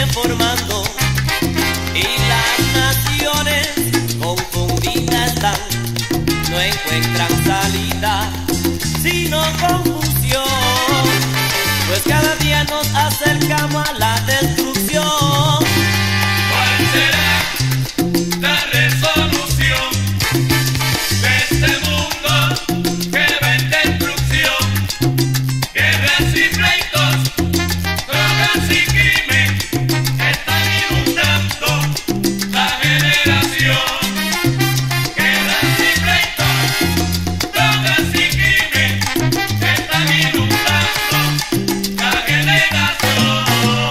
siguen formando y las naciones confundidas están, no encuentran salida sino confusión, pues cada día nos acercamos a la destrucción. ¿Cuál será la resolución de este mundo que va en destrucción? Guerras y pleitos, drogas y crimen están inundando la generación. Guerras y pleitos, drogas y crimen están inundando la generación.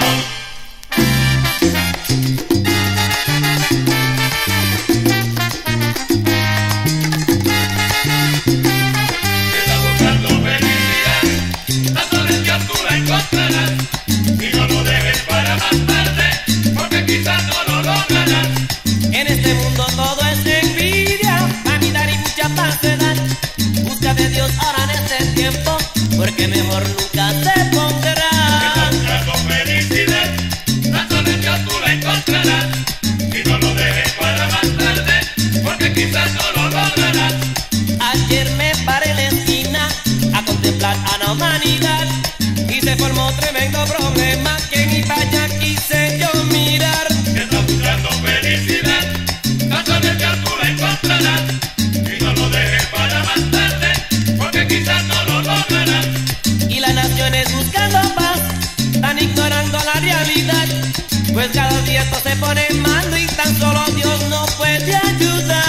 Está buscando felicidad, la soledad tú la encontrarás, y no lo dejes para más tarde, porque quizás no lo lograrás. En este mundo todo es envidia, vanidad y mucha falsedad. Busca de Dios ahora en este tiempo, porque mejor nunca se pondrá. Está buscando felicidad, la soledad tú la encontrarás, y no lo dejes para más tarde, porque quizás no lo lograrás. Ayer me paré en la esquina a contemplar a la humanidad y se formó tremendo problema que ni para allá quise yo mirar. Está buscando felicidad, la soledad tú la encontrarás, y no lo dejes para más tarde, porque quizás no lo lograrás. Y las naciones buscando paz están ignorando la realidad, pues cada día esto se pone malo y tan solo Dios no puede ayudar.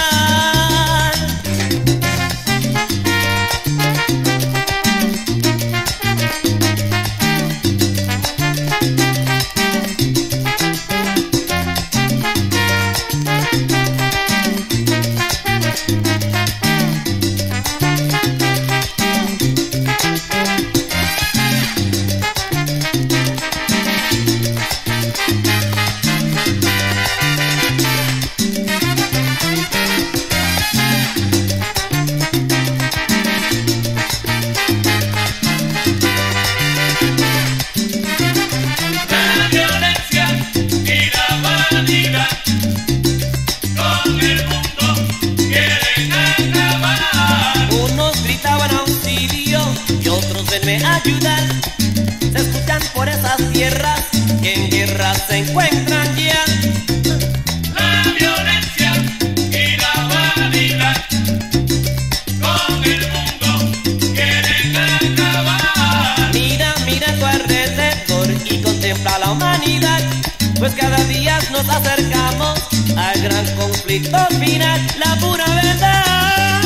La violencia y la vanidad con el mundo quieren acabar. Unos gritaban auxilio y otros venme a ayudar. Se escuchan por esas tierras que en guerra se encuentran ya. La violencia y la vanidad con el mundo quieren acabar. Mira, mira a tu alrededor y contempla la humanidad, pues cada día nos acercamos al gran conflicto final, la pura verdad.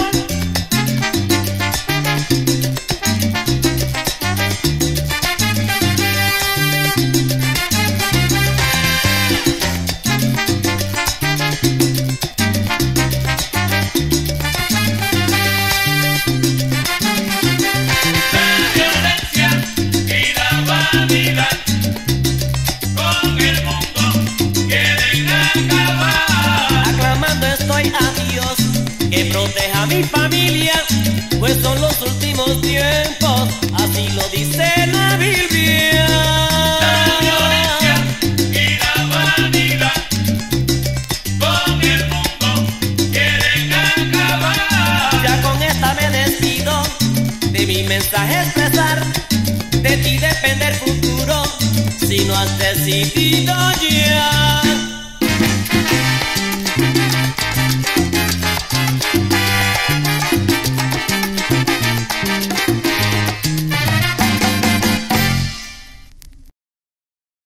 La violencia y la vanidad con el mundo quieren acabar. Aclamando estoy a Dios que proteja a mi familia, pues son los últimos tiempos, así lo dice la Biblia. La violencia y la vanidad con el mundo quieren acabar. Ya con esta me despido de mi mensaje expresar, de ti depende el futuro, si no has decidido ya.